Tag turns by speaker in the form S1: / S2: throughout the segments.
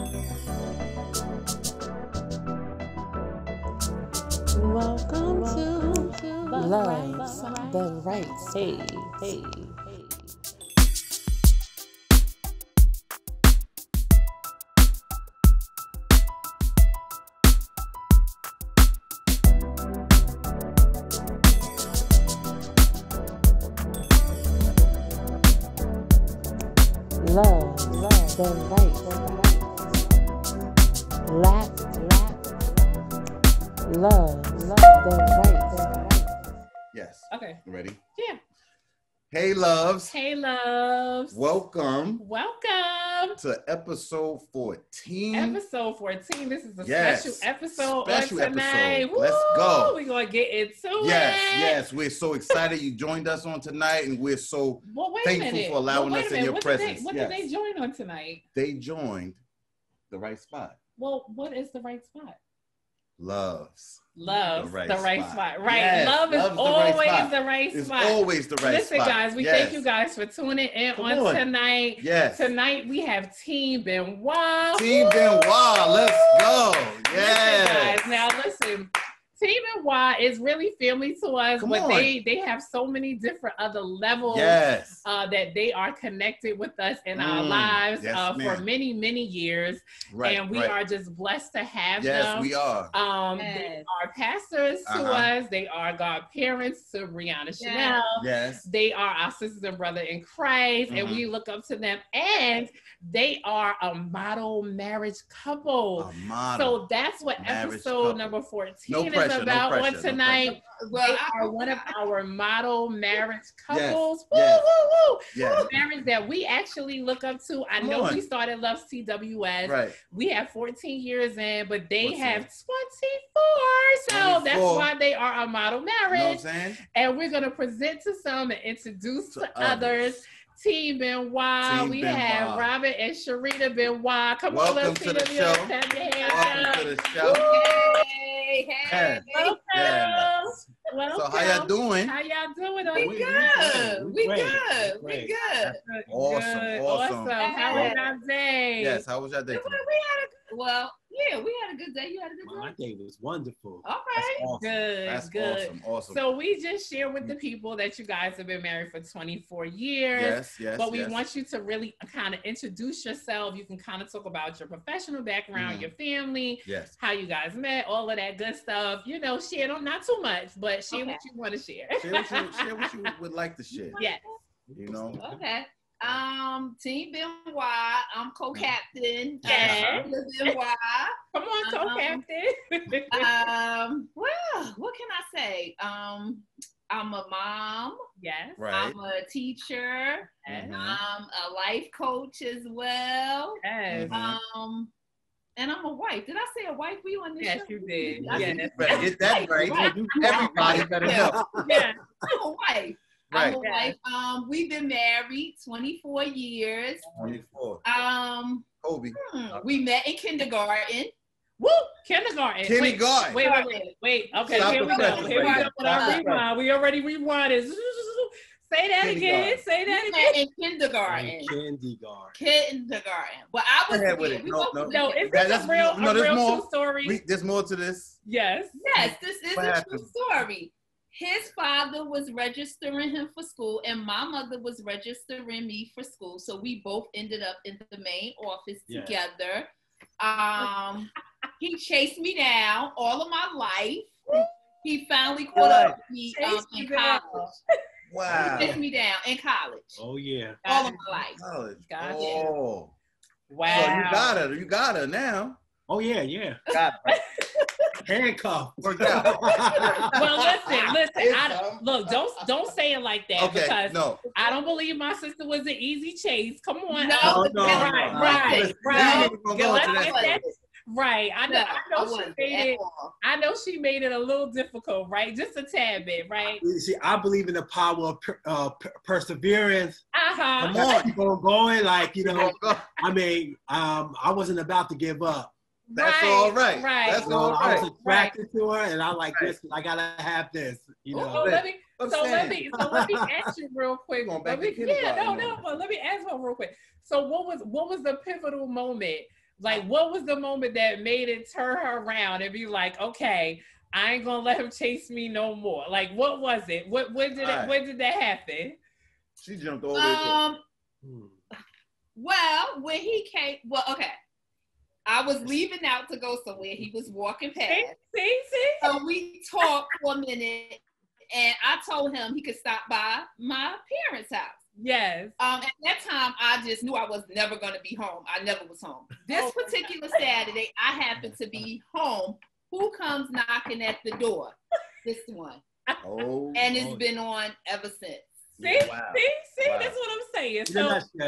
S1: Welcome to Loves the Right. Hey. Love the right. Love the right.
S2: Yes.
S3: Okay.
S2: You ready?
S3: Yeah.
S2: Hey, loves.
S3: Hey, loves.
S2: Welcome
S3: to
S2: episode 14.
S3: episode 14. This is a
S2: Yes.
S3: special episode
S2: Special
S3: on tonight.
S2: episode. Let's go.
S3: We're going to get into it.
S2: Yes. We're so excited you joined us on tonight, and we're so thankful for allowing us in your presence.
S3: What did they join on tonight?
S2: They joined the right spot.
S3: Well, what is the right spot?
S2: Loves
S3: the right spot. Right.
S2: Yes,
S3: Love is always the right spot.
S2: It's always the right spot.
S3: Listen, guys, we thank you guys for tuning in on tonight.
S2: Yes.
S3: Tonight we have Team Benoit.
S2: Team Benoit, let's go. Yes.
S3: Listen, guys, now listen. Team Benoit is really family to us, but they have so many different other levels that they are connected with us in our lives for many, many years. Right, and we are just blessed to have them.
S2: Yes, we are.
S3: They are pastors to us. They are godparents to Brianna Chanel.
S2: Yes.
S3: They are our sisters and brother in Christ, and we look up to them. And they are a model marriage couple. So that's what episode number 14 is about on tonight. They are one of our model marriage couples. Marriage that we actually look up to. I know we started LovesTWS.
S2: Right.
S3: We have 14 years in, but they have 24. So that's why they are a model marriage.
S2: You know what I'm saying?
S3: And we're going to present to some and introduce to others. Team Benoit. We have Robert and Sharita Benoit. Come on, let's see the show.
S2: Welcome to the show.
S3: Hey. Welcome.
S2: So how y'all doing?
S3: How y'all doing?
S4: We good.
S2: Awesome.
S3: How was your day?
S2: Yes, how was your day?
S4: We had a good day. You had a good day?
S5: My day was wonderful.
S4: Okay.
S2: Awesome.
S3: Good.
S2: Awesome.
S3: So we just shared with the people that you guys have been married for 24 years.
S2: Yes.
S3: But we want you to really kind of introduce yourself. You can kind of talk about your professional background, your family, how you guys met, all of that good stuff. You know, share them, not too much, but share what you want to share.
S2: Share what you would like to share.
S3: Yes.
S2: You know?
S4: Okay. Team Benoit, I'm co-captain.
S3: Benoit. Come on, co-captain.
S4: Well, what can I say? I'm a mom.
S3: Yes.
S2: Right.
S4: I'm a teacher. I'm a life coach as well.
S3: Yes.
S4: And I'm a wife. Did I say a wife? We on this show?
S3: Yes, you did.
S2: You better get that right. Everybody better know.
S3: Yeah.
S4: I'm a wife.
S2: Right.
S4: I'm a wife. We've been married 24 years.
S2: 24. Kobe.
S4: We met in kindergarten.
S3: Woo! Kindergarten. Wait. Okay,
S2: Stop
S3: here we go. Here we go with our rewind. We already rewinded. Say that again. Say that again.
S4: In kindergarten. But I was
S2: with it.
S3: No, is this a real true story?
S2: There's more to this.
S3: Yes.
S4: Yes, this is a true story. His father was registering him for school, and my mother was registering me for school. So we both ended up in the main office together. He chased me down all of my life. He finally caught up with me in college.
S2: Wow.
S4: He chased me down in college.
S5: Oh, yeah.
S4: All of my life.
S2: College.
S3: Gotcha.
S2: Oh.
S3: Wow.
S2: So you got her now.
S5: Oh, yeah.
S2: Got her.
S5: Handcuffed.
S3: Well, listen. Don't say it like that because I don't believe my sister was an easy chase. Come on.
S4: No.
S3: Right. Right. I know she made it a little difficult, right? Just a tad bit, right?
S5: You see, I believe in the power of perseverance.
S2: Come on.
S5: Keep on going. Like, you know, I wasn't about to give up.
S2: That's all right.
S3: That's
S2: all right.
S5: I was attracted to her, and I like this. I gotta have this. You know.
S3: Let me ask you real quick. Let me ask one real quick. So, what was the pivotal moment Like, what was the moment that made it turn her around and be like, okay, I ain't gonna let him chase me no more? Like, what was it? When did that happen?
S2: She jumped all the way.
S4: Well, when he came, okay. I was leaving out to go somewhere. He was walking past.
S3: See?
S4: So we talked for a minute, and I told him he could stop by my parents' house.
S3: Yes.
S4: At that time, I just knew I was never going to be home. I never was home. This particular Saturday, I happened to be home. Who comes knocking at the door? This one. And it's been on ever since.
S3: See, that's what I'm saying. So,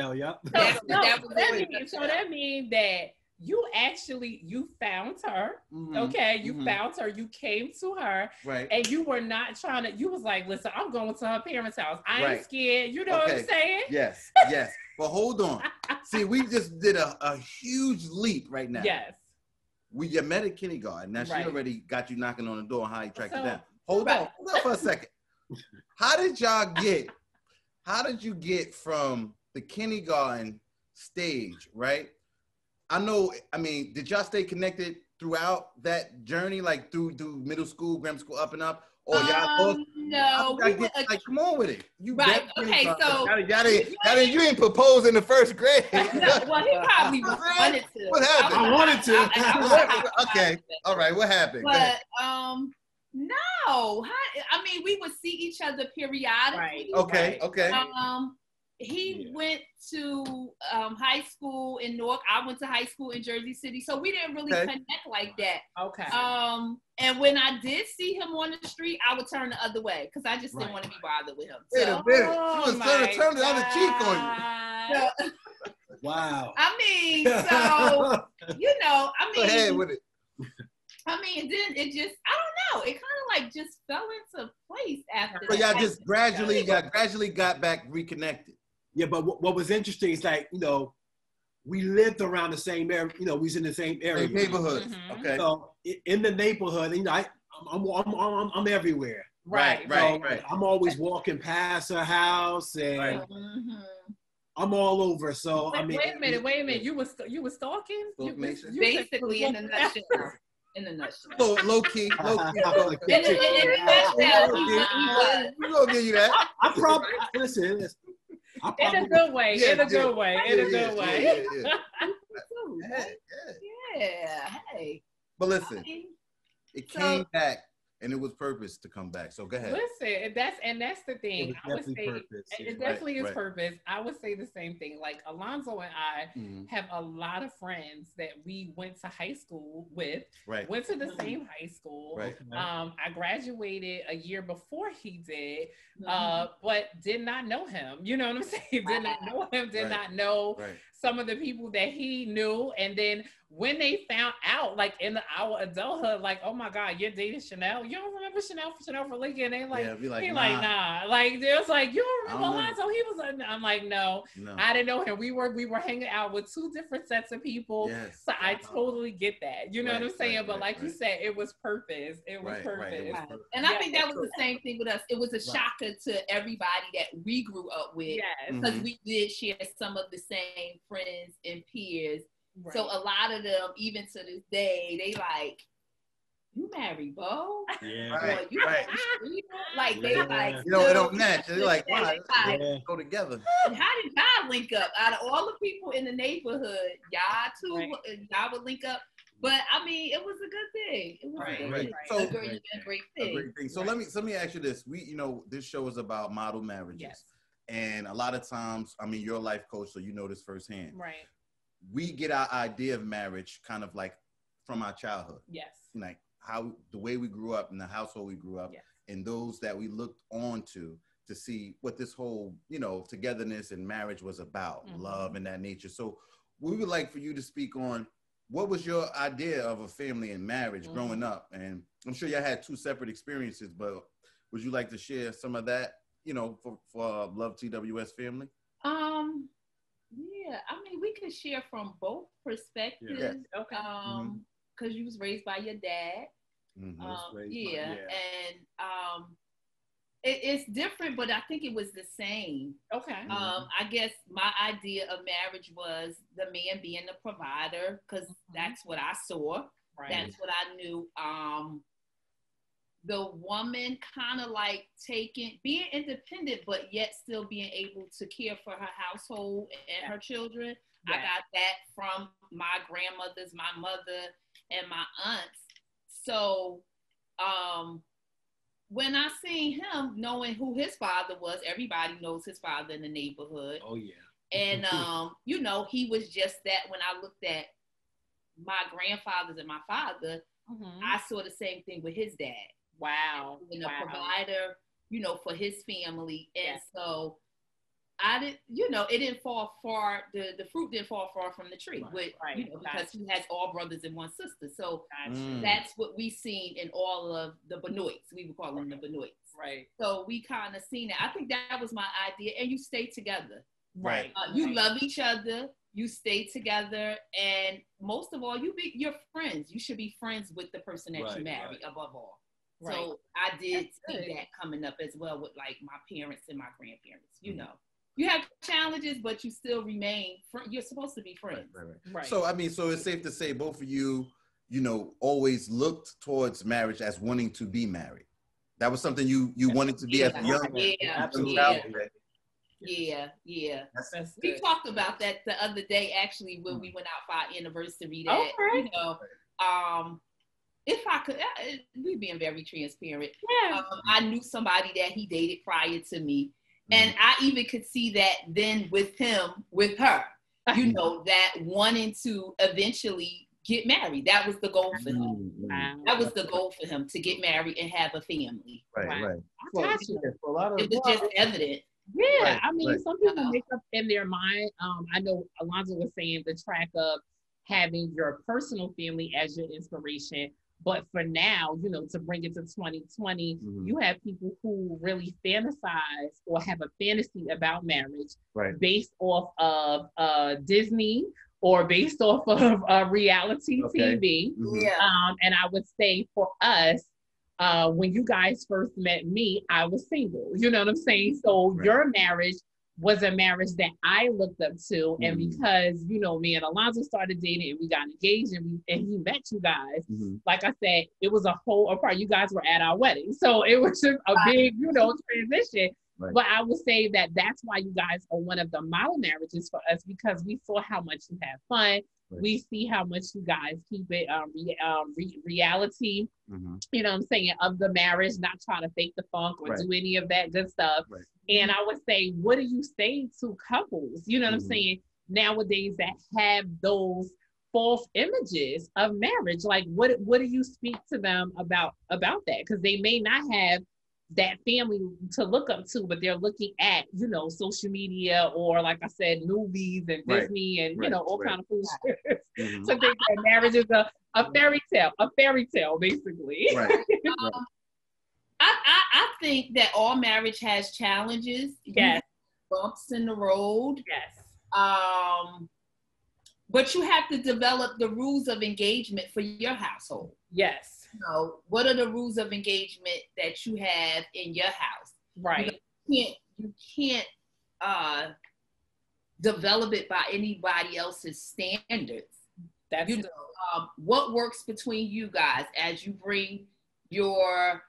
S3: that means that you found her. Okay, you found her. You came to her,
S2: right?
S3: And you were not trying to. You was like, listen, I'm going to her parents' house. I ain't scared. You know what I'm saying?
S2: Yes. But hold on. See, we just did a huge leap right now.
S3: Yes.
S2: You met at kindergarten. Now she already got you knocking on the door. How you tracked it down? Hold on for a second. How did you get from the kindergarten stage, right? I mean, did y'all stay connected throughout that journey, like through middle school, grammar school, up and up? Or y'all
S4: no.
S2: Come on with it. You
S4: okay, so
S2: you didn't propose in the first grade.
S4: No, well, he probably wanted to.
S2: What happened?
S5: I wanted to.
S2: Okay, all right. What happened?
S4: But no. I mean, we would see each other periodically.
S2: Right. Okay.
S4: He went to high school in Newark. I went to high school in Jersey City. So we didn't really connect like that.
S3: Okay.
S4: And when I did see him on the street, I would turn the other way because I just didn't want to be bothered with him.
S2: Wait a minute. She was trying to turn the other cheek on you.
S5: Wow.
S4: I mean, so,
S2: Go ahead with it.
S4: I mean, then it just, I don't know. It kind of like just fell into place after
S2: that. So y'all just gradually got back reconnected.
S5: Yeah, but what was interesting is like, we lived around the same area, we was in the same area.
S2: Same neighborhood. Mm-hmm. Okay.
S5: So in the neighborhood, I'm everywhere.
S3: Right.
S5: I'm always walking past her house and I'm all over. So
S3: wait a minute. You were stalking?
S4: Basically in a nutshell. In a nutshell.
S2: So low key.
S4: In a nutshell.
S2: We're gonna give you that.
S5: I probably listen.
S3: In a good way.
S2: Yeah.
S4: Hey.
S2: But listen, it came back. And it was purpose to come back. So go ahead.
S3: Listen, that's the thing. I would say it definitely is purpose. I would say the same thing. Like Alonzo and I have a lot of friends that we went to high school with.
S2: Right.
S3: Went to the same high school.
S2: Right.
S3: I graduated a year before he did, but did not know him. You know what I'm saying? Did not know him. Did not know some of the people that he knew. And then when they found out, like in our adulthood, like, oh my God, you're dating Chanel. You don't remember Chanel for Lincoln? They like, nah. Like, they was like, you don't remember Alonzo? He was like, I'm like, no, I didn't know him. We were hanging out with two different sets of people. Yes. So I totally get that. You know what I'm saying? But like you said, it was purpose. It was purpose.
S4: And I think that was the same thing with us. It was a shocker to everybody that we grew up with. Because we did share some of the same friends and peers. Right. So a lot of them, even to this day, they like, you married Bo?
S5: Yeah.
S2: Right.
S4: Like they like,
S2: it don't match. They're like, wow, go together.
S4: And how did y'all link up? Out of all the people in the neighborhood, y'all would link up. But I mean, it was a good thing. It was a good thing. So, a great thing.
S2: So let me ask you this. This show is about model marriages.
S3: Yes.
S2: And a lot of times, I mean, you're a life coach, so you know this firsthand.
S3: Right.
S2: We get our idea of marriage kind of like from our childhood.
S3: Yes.
S2: Like the way we grew up in the household we grew up, and those that we looked on to see what this whole, togetherness and marriage was about, love and that nature. So we would like for you to speak on what was your idea of a family and marriage growing up? And I'm sure y'all had two separate experiences, but would you like to share some of that, for LovesTWS family?
S4: Yeah, I mean, we could share from both perspectives.
S2: Yeah.
S3: Okay.
S4: Because you was raised by your dad.
S5: And
S4: It's different, but I think it was the same.
S3: Okay.
S4: I guess my idea of marriage was the man being the provider, because that's what I saw. Right. That's what I knew. The woman kind of like being independent, but yet still being able to care for her household and her children. Yeah. I got that from my grandmothers, my mother, and my aunts. So when I seen him, knowing who his father was, everybody knows his father in the neighborhood.
S5: Oh, yeah.
S4: And, you know, he was just that. When I looked at my grandfathers and my father, I saw the same thing with his dad.
S3: Wow.
S4: And a provider, you know, for his family. And so I didn't, you know, it didn't fall far, the fruit didn't fall far from the tree, you know, because he has all brothers and one sister. So that's what we seen in all of the Benoits. We would call them the Benoits.
S3: Right.
S4: So we kind of seen it. I think that was my idea. And you stay together.
S3: Right.
S4: You love each other. You stay together. And most of all, you're friends. You should be friends with the person that you marry above all. Right. So I did see that coming up as well with like my parents and my grandparents, you know. You have challenges, but you still remain, you're supposed to be friends.
S2: Right. So, I mean, so it's safe to say both of you, you know, always looked towards marriage as wanting to be married. That was something you wanted to be as a young child.
S4: Yeah. We talked about that the other day, actually, when we went out for our anniversary. That, you know, if I could, we being very transparent. Yeah. I knew somebody that he dated prior to me. And I even could see that then with him, with her, you know, that wanting to eventually get married. That was the goal for him. That was the goal for him, to get married and have a family.
S2: Right.
S3: Well, it
S4: was just evident.
S3: Yeah, I mean, some people make up in their mind. I know Alonzo was saying the track of having your personal family as your inspiration. But for now, you know, to bring it to 2020, you have people who really fantasize or have a fantasy about marriage based off of Disney or based off of reality TV. And I would say for us, when you guys first met me, I was single. You know what I'm saying? So your marriage was a marriage that I looked up to. And because, you know, me and Alonzo started dating and we got engaged and he met you guys, like I said, it was a whole apart. You guys were at our wedding. So it was just a big, you know, transition. But I would say that that's why you guys are one of the model marriages for us, because we saw how much you have fun. We see how much you guys keep it reality, you know what I'm saying, of the marriage, not trying to fake the funk or do any of that good stuff. And I would say, what do you say to couples, you know what I'm saying, nowadays that have those false images of marriage? Like, what do you speak to them about that? Because they may not have that family to look up to, but they're looking at, you know, social media or, like I said, movies and Disney and, you know, all kind of food shit. So think that marriage is a fairy tale, basically.
S4: I think that all marriage has challenges.
S3: Yes.
S4: Bumps in the road.
S3: Yes.
S4: But you have to develop the rules of engagement for your household.
S3: Yes.
S4: You know, what are the rules of engagement that you have in your house?
S3: Right.
S4: You can't develop it by anybody else's standards.
S3: That's
S4: you know, what works between you guys as you bring your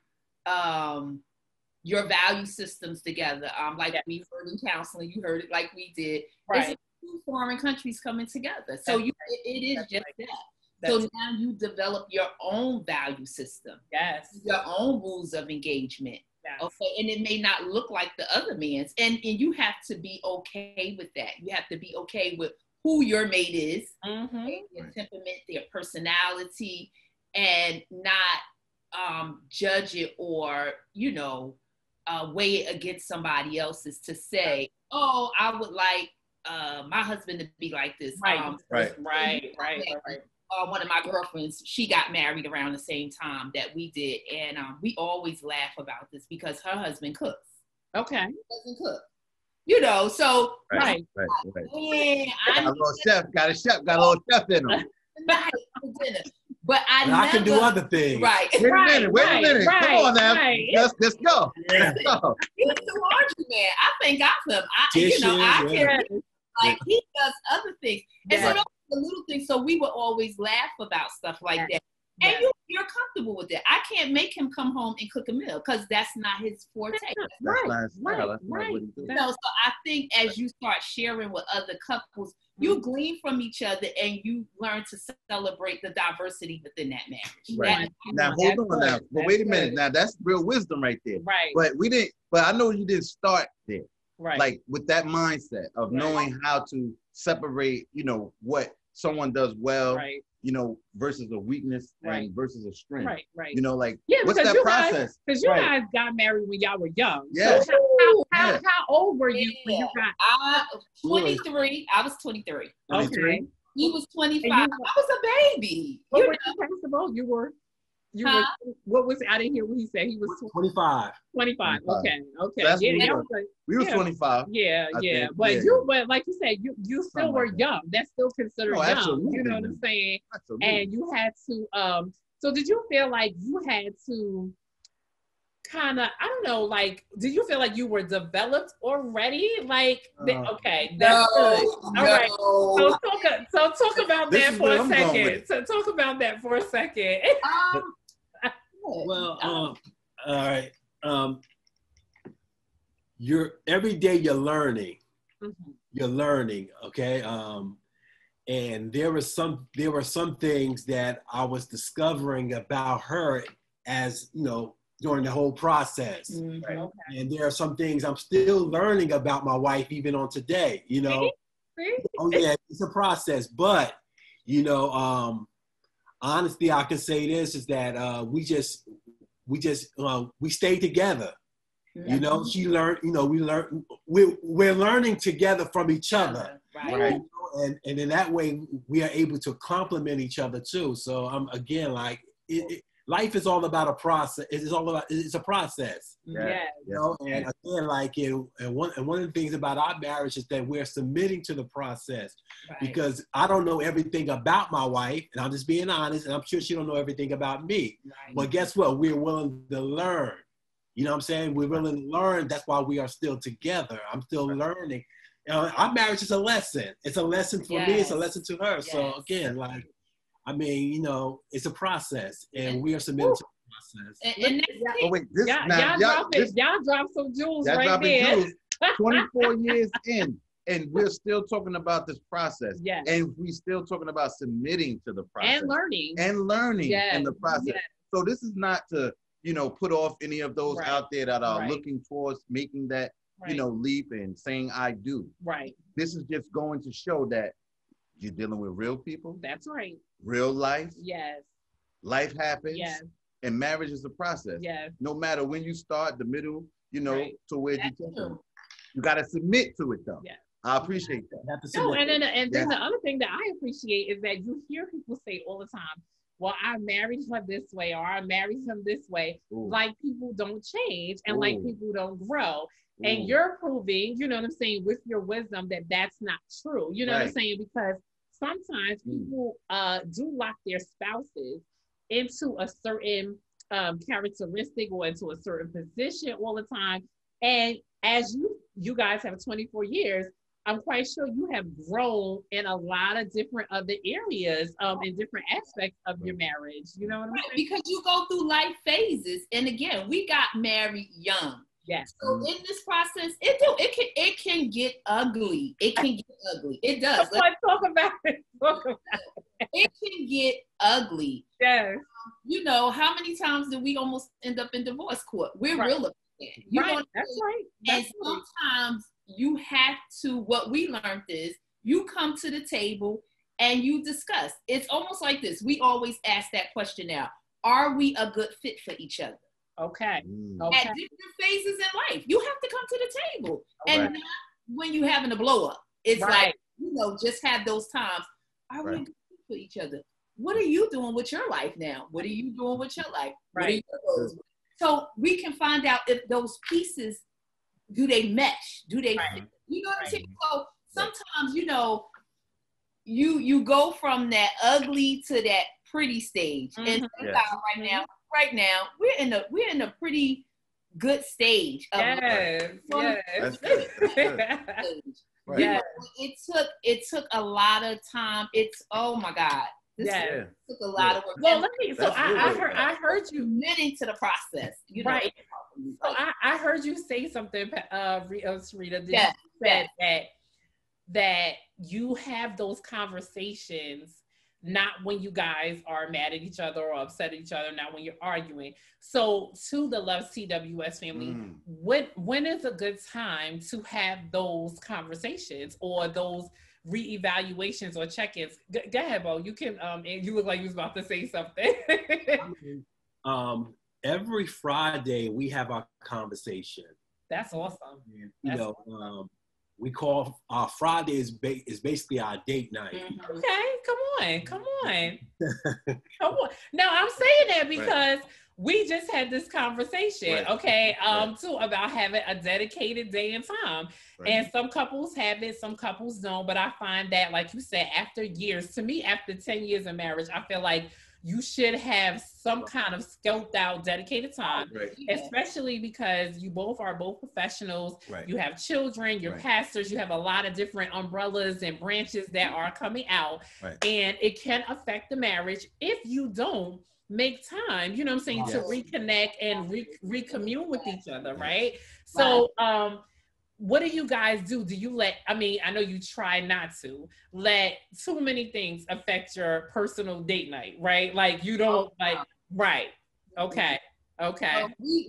S4: value systems together. Like we heard in counseling, you heard it like we did.
S3: Right.
S4: It's two foreign countries coming together. So it is just that. So now you develop your own value system.
S3: Yes.
S4: Your own rules of engagement. Yes. Okay. And it may not look like the other man's. And you have to be okay with that. You have to be okay with who your mate is, their temperament, their personality, and not judge it or, you know, weigh it against somebody else's to say, oh, I would like my husband to be like this.
S3: Right.
S4: One of my girlfriends, she got married around the same time that we did. And we always laugh about this because her husband cooks.
S3: Okay.
S4: He doesn't cook. You know, so.
S2: Right.
S4: Yeah,
S2: got a little chef in him.
S4: But
S5: I can do other things.
S4: Right.
S2: Wait a minute.
S3: Right,
S2: Come on now.
S3: right.
S2: Let's go.
S4: He's the laundry man. I thank God for him. I can like he does other things. And so those are the little things. So we would always laugh about stuff like that. And you're comfortable with that. I can't make him come home and cook a meal because that's not his forte.
S3: Right.
S4: So I think as you start sharing with other couples, you glean from each other and you learn to celebrate the diversity within that marriage.
S2: Right. Now hold on now. But wait a minute. Now that's real wisdom right there.
S3: Right.
S2: But I know you didn't start there.
S3: Right.
S2: Like with that mindset of knowing how to separate, what someone does well.
S3: Right.
S2: Versus a weakness and versus a strength.
S3: Right.
S2: What's that process?
S3: Because you guys got married when y'all were young.
S2: Yeah.
S3: So how old were you when you got?
S4: 23. I was 23.
S3: Okay.
S4: He was 25. I was a baby.
S3: What were you, first of all? You were. What was, I didn't hear what he said. He was
S5: 25.
S3: 25. Okay.
S2: So we were 25.
S3: Yeah. But like you said, you still were young. That's still considered young.
S2: Absolutely.
S3: You know what I'm saying?
S2: Absolutely.
S3: And you had to, so did you feel like you had to kind of, I don't know, like, did you feel like you were developed already? Like, okay, that's good. All right. So talk about that for a second. So talk about that for a second.
S5: Well, all right. Every day you're learning. Mm-hmm. You're learning, okay? And there were some things that I was discovering about her as, during the whole process.
S3: Mm-hmm. Okay.
S5: And there are some things I'm still learning about my wife even on today, See? Oh yeah, it's a process. But, honestly, I can say this is that we stay together. Mm-hmm. She learned, we're learning together from each other.
S3: Right.
S5: And in that way, we are able to complement each other too. So again, like life is all about a process. It's a process.
S3: Yeah.
S5: And again, like and one of the things about our marriage is that we're submitting to the process, because I don't know everything about my wife, and I'm just being honest, and I'm sure she don't know everything about me. Right. But guess what? We're willing to learn. You know what I'm saying? We're willing to learn. That's why we are still together. I'm still learning. Our marriage is a lesson. It's a lesson for me. It's a lesson to her. Yes. So again, like, it's a process, and we are submitted to the process.
S3: Y'all dropped some jewels right there.
S2: 24 years in, and we're still talking about this process.
S3: Yes.
S2: And we're still talking about submitting to the process.
S3: And learning.
S2: In the process. Yes. So this is not to, put off any of those out there that are looking towards making that, leap and saying I do.
S3: Right.
S2: This is just going to show that you're dealing with real people.
S3: That's right.
S2: Real life.
S3: Yes.
S2: Life happens.
S3: Yes.
S2: And marriage is a process.
S3: Yes.
S2: No matter when you start, the middle, to where you take them. You got to submit to it, though.
S3: Yeah.
S2: I appreciate that.
S3: No, and then the other thing that I appreciate is that you hear people say all the time, well, I married her this way, or I married him this way. Ooh. Like people don't change, and like people don't grow. Ooh. And you're proving, you know what I'm saying, with your wisdom that that's not true. You know what I'm saying? Because sometimes people do lock their spouses into a certain characteristic or into a certain position all the time. And as you guys have 24 years, I'm quite sure you have grown in a lot of different other areas in different aspects of your marriage. You know what I'm saying?
S4: Because you go through life phases. And again, we got married young.
S3: Yes.
S4: So in this process, it can get ugly. It can get ugly. It does.
S3: Talk about it.
S4: It can get ugly.
S3: Yes.
S4: How many times did we almost end up in divorce court? We're real upset.
S3: That's right.
S4: And sometimes you have to, what we learned is you come to the table and you discuss. It's almost like this. We always ask that question now. Are we a good fit for each other?
S3: Okay.
S4: At different phases in life, you have to come to the table. And not when you're having a blow up. It's like, just have those times. Are we a good fit for each other? What are you doing with your life now? What are you doing with your life?
S3: Right.
S4: So we can find out if those pieces, do they mesh? Do they fit? You know what I'm saying? So sometimes, you go from that ugly to that pretty stage. And right now, we're in a pretty good stage.
S3: Yes.
S2: That's good. That's good.
S4: Right. You know, it took a lot of time. Oh my God. This took a lot of work.
S3: Well, I heard you
S4: committing to the process. You know,
S3: right. So I heard you say something, Sarita, that you have those conversations not when you guys are mad at each other or upset at each other, not when you're arguing. So to the LovesTWS family, when is a good time to have those conversations or those reevaluations or check-ins? Go ahead, Bo. You can, and you look like you was about to say something.
S5: Every Friday we have our conversation.
S3: That's awesome.
S5: We call our Friday is basically our date night.
S3: Okay, come on. No, I'm saying that because we just had this conversation, too, about having a dedicated day and time. And some couples have it, some couples don't. But I find that, like you said, after years, to me, after 10 years of marriage, I feel like you should have some kind of scoped out dedicated time, especially because you both are professionals. You have children, you're pastors, you have a lot of different umbrellas and branches that are coming out, and it can affect the marriage if you don't make time, you know what I'm saying, to reconnect and recommune with each other, right? So, what do you guys do? Do you let, I know you try not to let too many things affect your personal date night, right? Like you don't Okay. So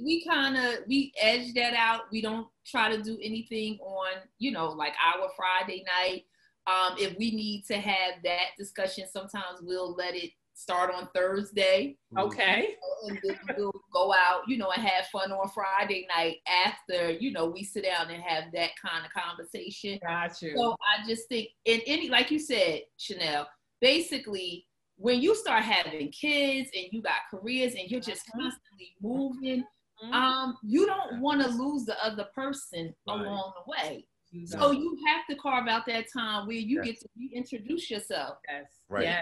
S4: we edge that out. We don't try to do anything on, like our Friday night. If we need to have that discussion, sometimes we'll let it start on Thursday.
S3: Okay.
S4: And then we'll go out, and have fun on Friday night after, we sit down and have that kind of conversation.
S3: Got you.
S4: So I just think like you said, Chanel, basically when you start having kids and you got careers and you're just constantly moving, you don't want to lose the other person along the way. So you have to carve out that time where you get to reintroduce yourself.
S3: Yes.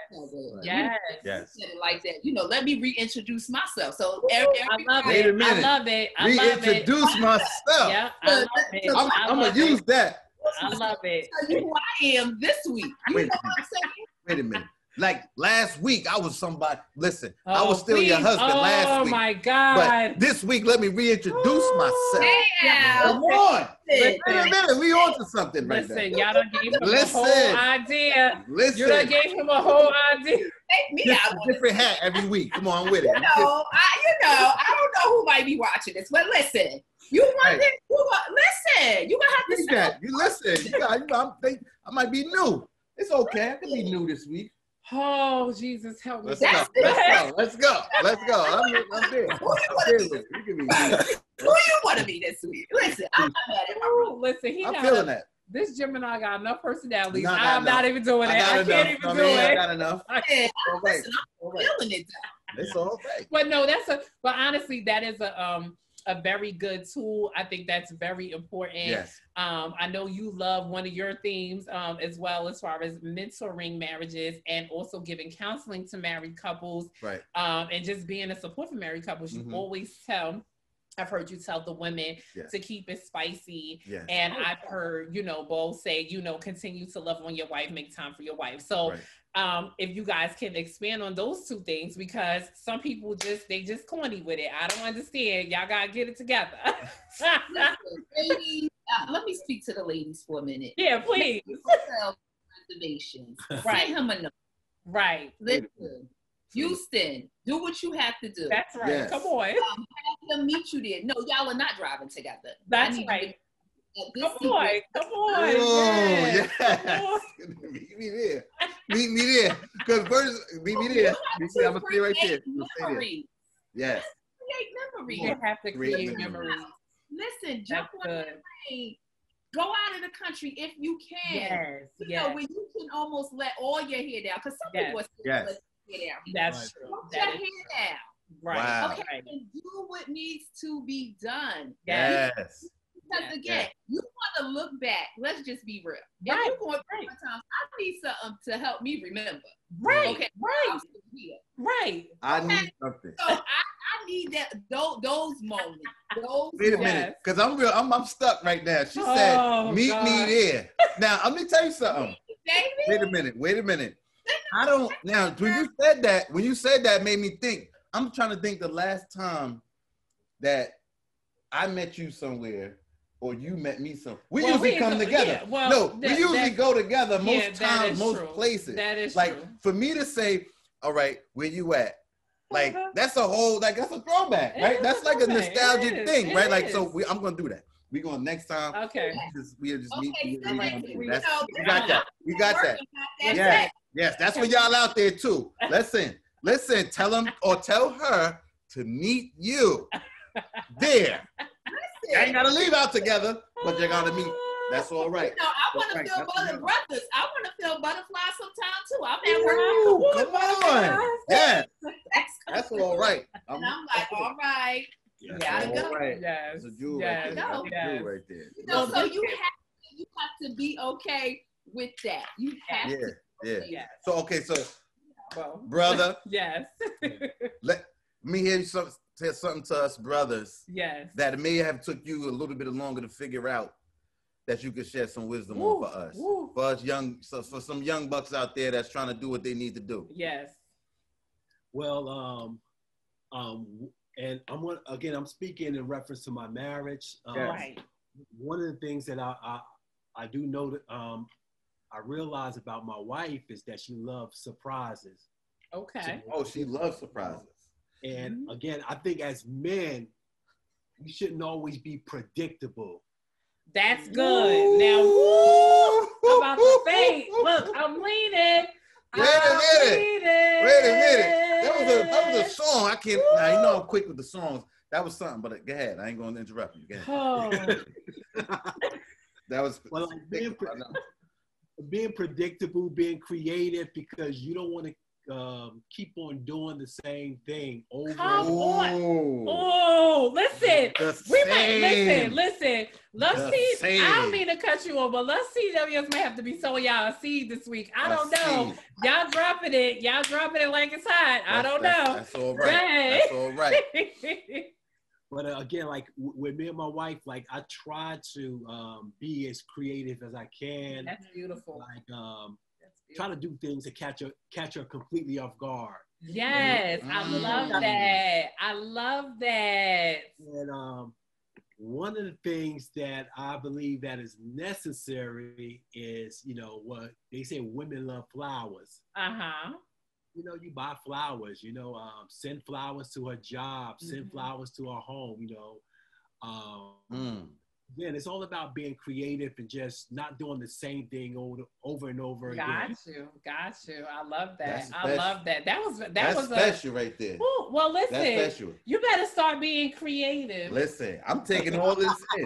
S4: Like that. Let me reintroduce myself. So
S3: I love it.
S2: Wait a minute.
S3: I love it.
S2: Reintroduce myself.
S3: Yeah, I love it.
S2: I'm going to use that.
S3: I love it.
S4: Tell you who I am this week.
S2: Wait a minute. Like last week, I was somebody. Listen, I was still your husband last week.
S3: Oh my God!
S2: But this week, let me reintroduce myself.
S4: Yeah.
S2: Come on. Wait a minute, we on to something right now.
S3: Listen, y'all done gave him a whole idea.
S2: Listen,
S3: you done gave him a whole idea.
S4: Take me out.
S2: Different hat every week. Come on with it.
S4: I don't know who might be watching this, but listen, you want it? Listen, you gonna have to
S2: say that. You listen. I might be new. It's okay. I can be new this week.
S3: Oh, Jesus, help me.
S2: Let's go. I'm there.
S4: Who you want to be this week? Listen, I'm mad at my
S3: listen,
S2: I'm feeling that.
S3: This Gemini got enough personality. I'm not even doing it. I can't even do it.
S2: I got enough.
S4: I'm feeling it.
S2: It's all right.
S3: But no, but honestly, that is a very good tool. I think that's very important.
S2: Yes.
S3: I know you love one of your themes as well, as far as mentoring marriages and also giving counseling to married couples.
S2: Right.
S3: And just being a support for married couples. You always I've heard you tell the women to keep it spicy.
S2: Yes.
S3: And I've heard, both say, continue to love on your wife, make time for your wife. So if you guys can expand on those two things, because some people they just corny with it. I don't understand. Y'all got to get it together.
S4: Ladies, let me speak to the ladies for a minute.
S3: Yeah, please.
S4: Reservations.
S3: Right.
S4: Send him a note.
S3: Right.
S4: Listen. Houston, do what you have to do.
S3: That's right. Yes. Come on.
S4: Have them meet you there. No, y'all are not driving together.
S3: That's right. Come on.
S2: Oh, yes. Meet me there. Meet me there. Because first, meet me there. I'm going to stay right there. Yes.
S4: Create memories.
S3: You have to create memories.
S4: Listen, jump on the plane. Go out of the country if you can.
S3: Yes.
S4: When you can almost let all your hair down. Because some people are still let their hair down.
S3: That's true.
S4: Let your hair down.
S3: Right.
S2: Wow.
S4: Okay. And do what needs to be done.
S2: Yes.
S4: Because again, you want to look back. Let's just be real.
S3: Right.
S4: If you're going through times, I need something to help me remember.
S3: Right.
S4: Okay.
S3: Right. right.
S2: I need something.
S4: So I need that those moments.
S2: Wait a minute, because I'm stuck right now. She said, meet me there. Now, let me tell you something. Wait a minute. I don't, now, when you said that made me think. I'm trying to think the last time that I met you somewhere or you met me somewhere. We usually come together. Yeah, we usually go together most times, most places.
S3: That is
S2: like,
S3: true.
S2: For me to say, all right, where you at? Like, that's a throwback, right? That's like a nostalgic thing, right? Like, so I'm going to do that. We're going next time.
S3: Okay.
S2: We'll just meet. We got
S4: that.
S2: We got that. Yes, that's for y'all out there too. Listen, tell them or tell her to meet you there. You ain't gotta leave out together, but you're gonna meet. That's all right.
S4: No, I want to feel brother brothers. I want to feel butterflies sometime too. I'm at work.
S2: Come on. Yeah. That's all right.
S4: I'm like, all right.
S2: Gotta go. Right.
S3: Yes.
S2: That's a jewel right there. That's a jewel right there.
S4: You know, so you have to be okay with that. You have to.
S2: Yeah. So okay, brother.
S3: Yes.
S2: Let me hear you say something to us brothers.
S3: Yes.
S2: That it may have took you a little bit longer to figure out that you could share some wisdom on for us. For us for some young bucks out there that's trying to do what they need to do.
S3: Yes.
S5: Well, and I'm speaking in reference to my marriage.
S3: Right.
S5: One of the things that I do know that I realize about my wife is that she loves surprises.
S3: Okay.
S2: She loves surprises.
S5: And again, I think as men, we shouldn't always be predictable.
S3: That's good. Now, I'm about to say, look, I'm leaning.
S2: Wait a minute. That was a song. I can't. Now you know I'm quick with the songs. That was something, but go ahead. I ain't going to interrupt you. Go ahead. That was
S5: being predictable, being creative, because you don't want to keep on doing the same thing over.
S3: Come on. Oh, listen. Listen. I don't mean to cut you off, but LovesTWS may have to be sowing y'all a seed this week. I don't know. Y'all dropping it like it's hot. I don't know.
S2: That's all right. That's all right.
S5: But again, like with me and my wife, like I try to be as creative as I can.
S3: That's beautiful.
S5: Like try to do things to catch her completely off guard.
S3: Yes, I love that. I love that.
S5: And one of the things that I believe that is necessary is, you know, what they say, women love flowers. You know, you buy flowers, you know, send flowers to her job, send flowers to her home, you know. Again, it's all about being creative and just not doing the same thing over and over again.
S3: Got you. I love that. I love that. That was
S2: special right there.
S3: Ooh, well, listen,
S2: that's special.
S3: You better start being creative.
S2: Listen, I'm taking all this in.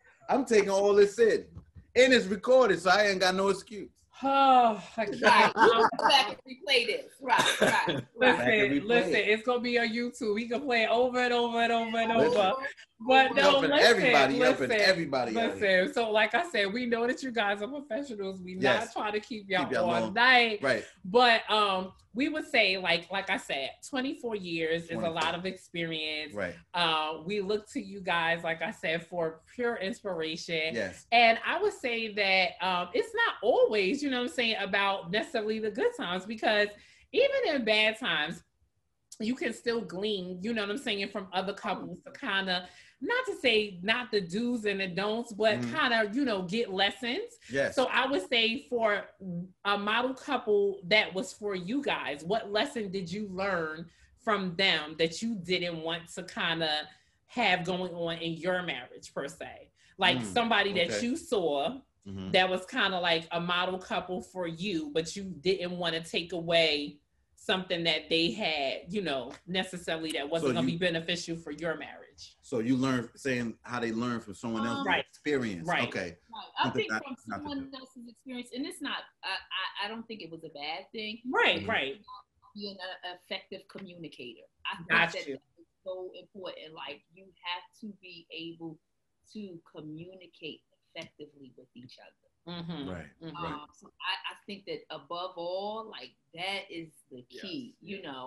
S2: And it's recorded, so I ain't got no excuse.
S3: Oh,
S4: right. Back and replay this. Right.
S3: Listen, it's gonna be on YouTube. We can play it over and over and over and over. But no, listen. So, like I said, we know that you guys are professionals. We not trying to keep y'all all night.
S2: Right.
S3: But we would say, like I said, 24 years is a lot of experience.
S2: Right.
S3: We look to you guys, like I said, for pure inspiration.
S2: Yes.
S3: And I would say that it's not always, you know what I'm saying, about necessarily the good times, because even in bad times, you can still glean, you know what I'm saying, from other couples to kind of, not to say not the do's and the don'ts, but kind of, you know, get lessons.
S2: Yes.
S3: So I would say for a model couple that was for you guys, what lesson did you learn from them that you didn't want to kind of have going on in your marriage per se? Like somebody that you saw that was kind of like a model couple for you, but you didn't want to take away something that they had, you know, necessarily that wasn't going to be beneficial for your marriage.
S2: So you learn, saying how they learn from someone else's experience.
S3: Right.
S2: Okay.
S4: Right. I think from someone else's experience, and it's not, I don't think it was a bad thing.
S3: Right.
S4: Being an effective communicator. I think that is so important. Like, you have to be able to communicate effectively with each other.
S2: Right.
S4: So I think that above all, like, that is the key, you know.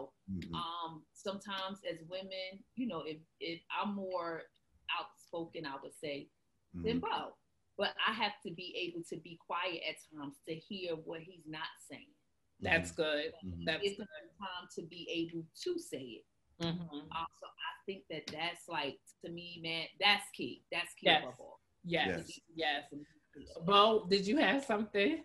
S4: Sometimes as women, you know, if I'm more outspoken, I would say, than Bo. But I have to be able to be quiet at times to hear what he's not saying.
S3: That's good. That's
S4: good. Time to be able to say it. So I think that's like, to me, man, that's key. That's key above all.
S3: Yes. Bo, did you have something?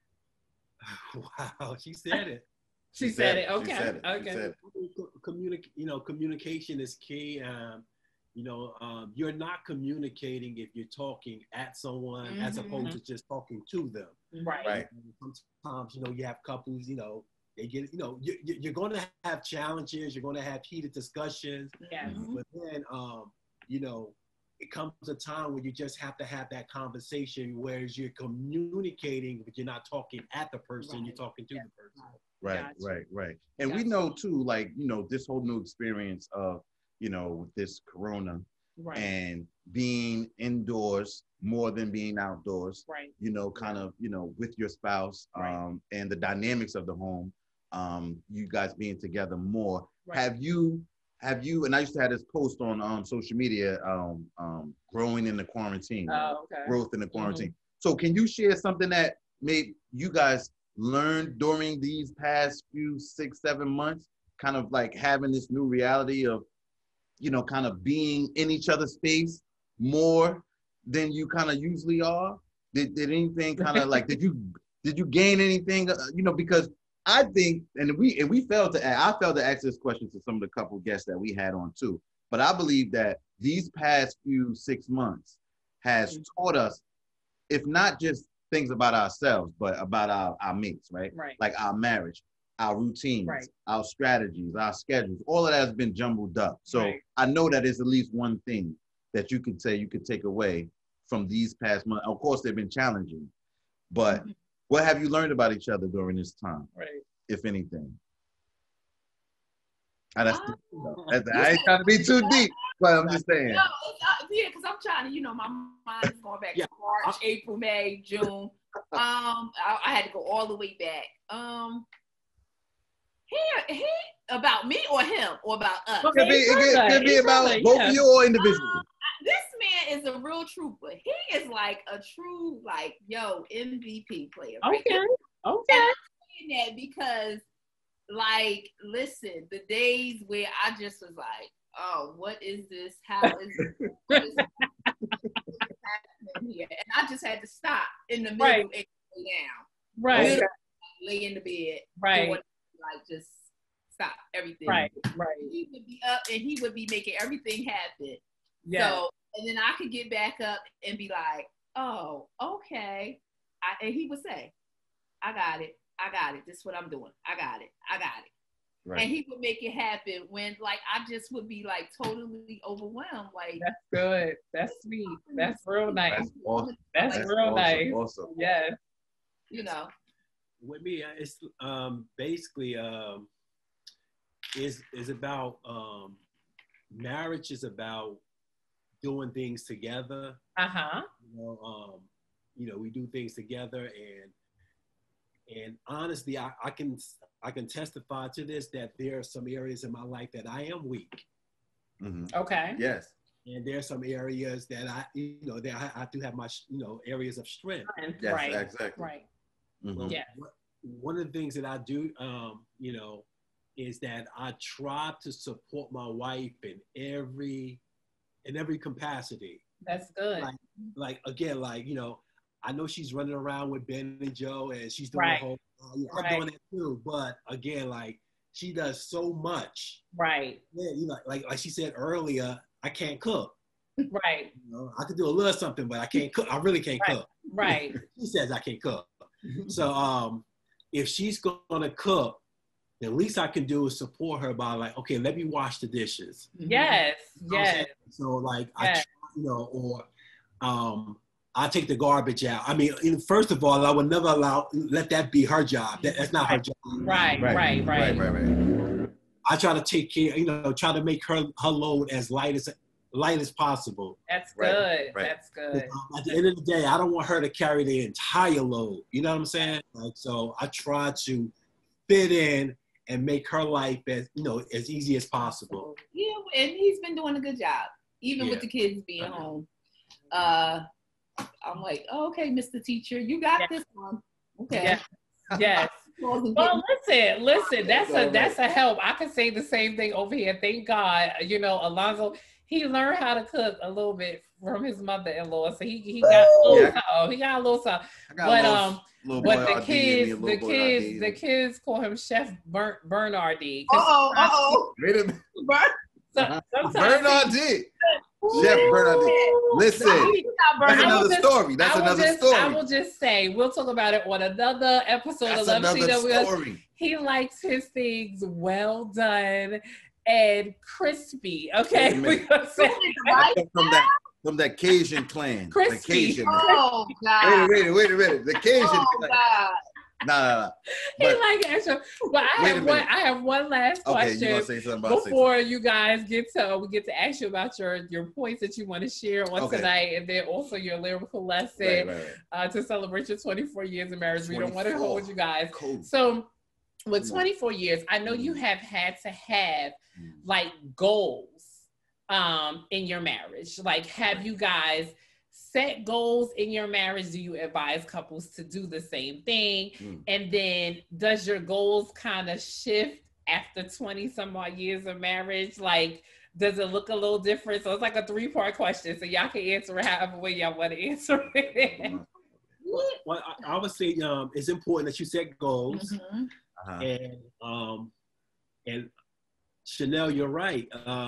S5: Wow, she said it.
S3: She said it. Okay.
S2: She said it.
S3: Okay.
S2: She said
S5: it. Communication is key. You're not communicating if you're talking at someone as opposed to just talking to them.
S3: Right.
S5: Sometimes, you have couples, they get, you're going to have challenges. You're going to have heated discussions.
S3: Yeah.
S5: But then, it comes a time when you just have to have that conversation, whereas you're communicating, but you're not talking at the person, you're talking to the person.
S2: Right. And we know too, like, this whole new experience of, with this corona and being indoors more than being outdoors, kind of, with your spouse and the dynamics of the home, you guys being together more. Have you, and I used to have this post on social media, growing in the quarantine, growth in the quarantine. So can you share something that made you guys learn during these past few 6-7 months, kind of like having this new reality of, kind of being in each other's space more than you kind of usually are? Did anything kind of like, did you gain anything, because I think, and I failed to ask this question to some of the couple guests that we had on too, but I believe that these past few 6 months has taught us, if not just things about ourselves, but about our mates, right? Like our marriage, our routines, our strategies, our schedules, all of that has been jumbled up. So I know that there's at least one thing that you could say you could take away from these past months. Of course, they've been challenging, but what have you learned about each other during this time, if anything? I ain't trying to be too deep, but I'm just saying.
S4: Because I'm trying to, my mind is going back to March, April, May, June. I had to go all the way back. He about me or him or about us?
S2: It could be about both of you or individually.
S4: This man is a real trooper. He is like a true, MVP player.
S3: Okay.
S4: And I'm saying that because, listen, the days where I just was like, oh, what is this? How is this? What is happening here? And I just had to stop in the middle and lay down. Lay in the bed. Just stop everything. He would be up and he would be making everything happen. So, and then I could get back up and be like, oh, okay. And he would say, I got it. This is what I'm doing. I got it. And he would make it happen when, I just would be, totally overwhelmed. That's
S3: good. That's sweet. That's real nice.
S2: That's awesome.
S3: That's real nice.
S2: Awesome.
S3: Yeah.
S5: With me, it's basically is about marriage is about doing things together. We do things together, and honestly, I can testify to this, that there are some areas in my life that I am weak.
S3: Okay.
S2: Yes.
S5: And there are some areas that I do have my areas of strength.
S2: Yes, exactly.
S3: Right.
S5: Yeah. One of the things that I do, is that I try to support my wife in every capacity.
S3: That's good.
S5: I know she's running around with Ben and Joe, and she's doing the whole. I'm doing that too, but again, she does so much.
S3: Right.
S5: Yeah, like she said earlier, I can't cook.
S3: Right.
S5: I could do a little something, but I can't cook. I really can't cook.
S3: Right.
S5: She says I can't cook. So if she's gonna cook, the least I can do is support her by okay, let me wash the dishes.
S3: Yes. Yes.
S5: So I I take the garbage out. I mean, first of all, I would never let that be her job. That's not her job.
S3: Right.
S5: I try to take care, try to make her load as light as possible.
S3: That's good. That's good.
S5: At the end of the day, I don't want her to carry the entire load. You know what I'm saying? So I try to fit in and make her life as, you know, as easy as possible.
S4: Yeah, and he's been doing a good job, even with the kids being home. I'm like, oh, okay, Mr. Teacher, you got this one. Okay.
S3: Yes. Well, listen, that's a help. I can say the same thing over here. Thank God, you know, Alonzo, he learned how to cook a little bit from his mother-in-law, so he got a little something. He got a little something. But the kids call him Chef Bernardi.
S2: Wait a minute. Bernardi. Chef Bernardi. Listen, that's another story. I
S3: will just say, we'll talk about it on another episode of LovesTWS. He likes his things well done and crispy. Okay,
S2: from that Cajun clan.
S3: Crispy.
S2: The Cajun man. God. Wait a minute. The Cajun clan.
S4: God.
S2: Nah.
S3: He like extra. But I have one last question.
S2: You gonna say something about
S3: before you guys get to ask you about your points that you want to share on tonight, and then also your lyrical lesson to celebrate your 24 years of marriage. We don't want to hold you guys. Cool. So with 24 years, I know you have had to have like goals in your marriage. Like, have you guys set goals in your marriage? Do you advise couples to do the same thing? And then does your goals kind of shift after 20 some odd years of marriage? Like, does it look a little different? So it's like a 3-part question. So y'all can answer it however way y'all want to answer it.
S5: Well, I would say it's important that you set goals. And Chanel, you're right.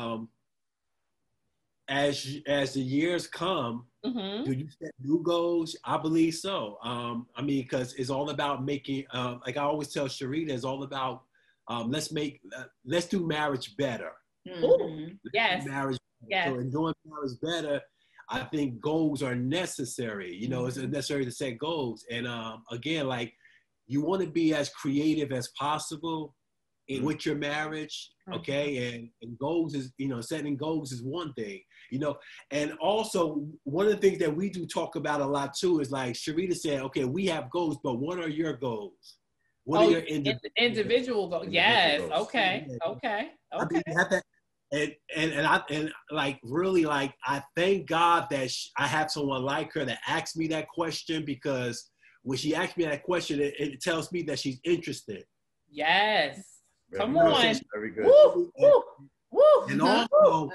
S5: As the years come, do you set new goals? I believe so. I mean, because it's all about making, like I always tell Sharita, it's all about let's do marriage better.
S3: Yes.
S5: Marriage better. So in doing marriage better, I think goals are necessary. You know, it's necessary to set goals. And again, like, you want to be as creative as possible with your marriage, okay? And goals is, you know, setting goals is one thing, you know. And also, one of the things that we do talk about a lot too is, like Sharita said, okay, we have goals, but what are your goals? What are your individual
S3: goals? Yes. Okay. Okay.
S5: I mean, you have to, and like, really, like, I thank God that I have someone like her that asks me that question, because when she asks me that question, it tells me that she's interested.
S3: Yes. Come on.
S2: Very good.
S3: Woo, woo, woo.
S5: And also,